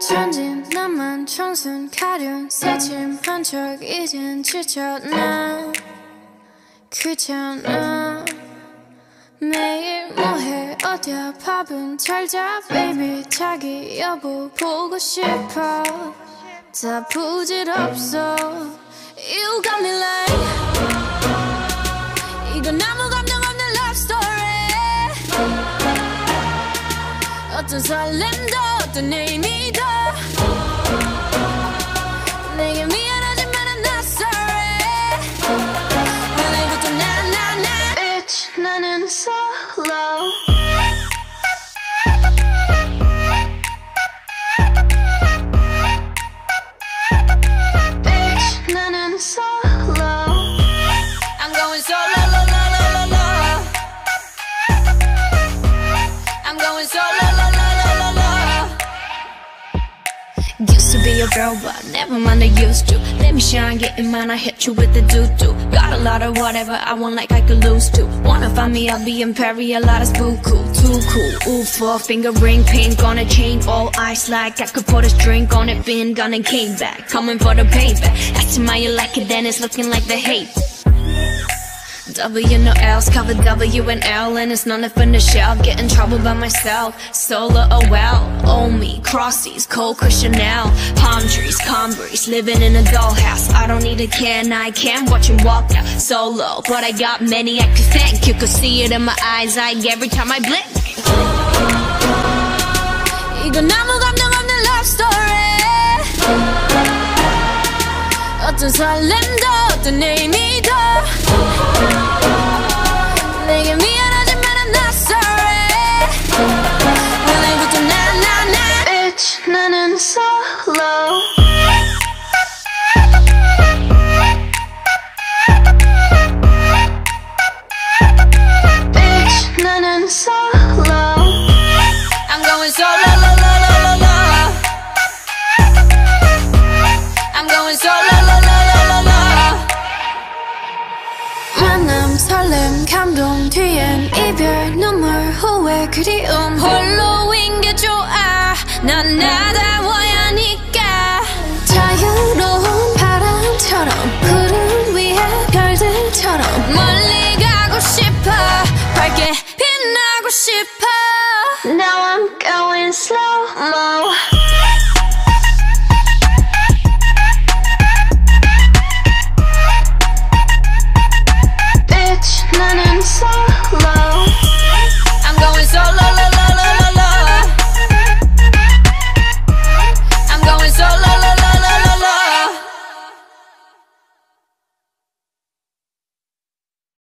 천진 나만 청순 가련 새침한 척 이젠 지쳤나 귀찮아 매일 뭐해 어디야 밥은 잘자 baby 자기 여보 보고 싶어 다 부질없어 You got me like 이건 아무 감정 없는 love story 어떤 설렘도 어떤 의미도 내게 미안하지만 I'm not sorry 오늘부터 나 Bitch 나는 solo Bitch 나는 solo I'm going solo la la la la la I'm going solo la la la la la Used to be your girl but never mind I used to Let me shine, get in mine, I hit you with the doo-doo Got a lot of whatever I want like I could lose to Wanna find me, I'll be imperial, lot of spook cool Too cool, ooh, 4-finger ring, pink on a chain All ice like I could put a drink on it Been gone and came back, coming for the payback Asking why you like it, then it's looking like the hate W no L's, cover W and L And it's none in the shell, get in trouble by myself Solar, oh well, oh me, crossies, cold cushion now Palm trees, calm breeze, living in a dollhouse I don't need a can, I can watch him walk out Solo, but I got many I could thank You could see it in my eyes, like every time I blink 이건 아무 감정 없는 love story 어떤 설렘도 어떤 의미도 내게 미안하지만 I'm not sorry 오늘부터 나 Bitch 나는 solo Bitch 나는 solo I'm going solo la la la la la I'm going solo la la la la la 만남 설렘 감동 뒤엔 이별 눈물 후회 그리움 홀로인 게 좋아 난 나다워야 하니까 자유로운 바람처럼 구름 위에 별들처럼 멀리 가고 싶어 밝게 빛나고 싶어